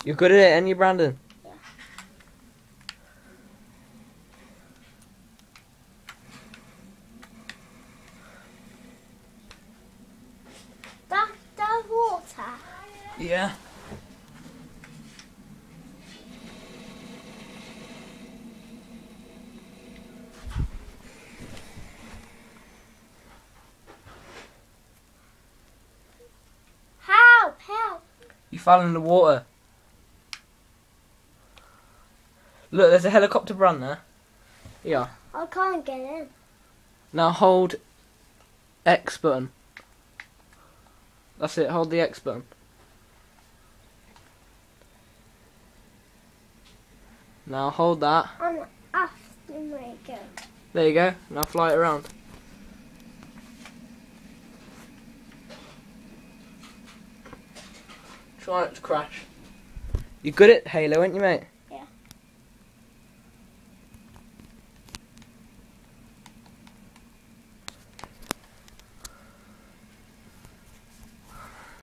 You're good at it, ain't you, Brandon? Yeah. That's water. Yeah. Help! Help! You fell in the water. Look, there's a helicopter run there. Yeah. I can't get in. Now hold X button. That's it, hold the X button. Now hold that. I'm after my go. There you go. Now fly it around. Try not to crash. You're good at Halo, ain't you, mate?